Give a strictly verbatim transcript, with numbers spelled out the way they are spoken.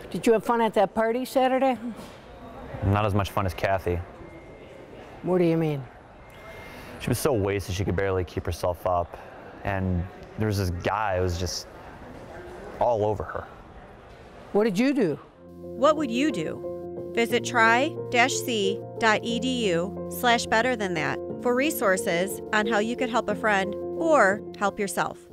Did you have fun at that party Saturday? Not as much fun as Kathy. What do you mean? She was so wasted she could barely keep herself up. And there was this guy who was just all over her. What did you do? What would you do? Visit try-c.edu slash better than that for resources on how you could help a friend or help yourself.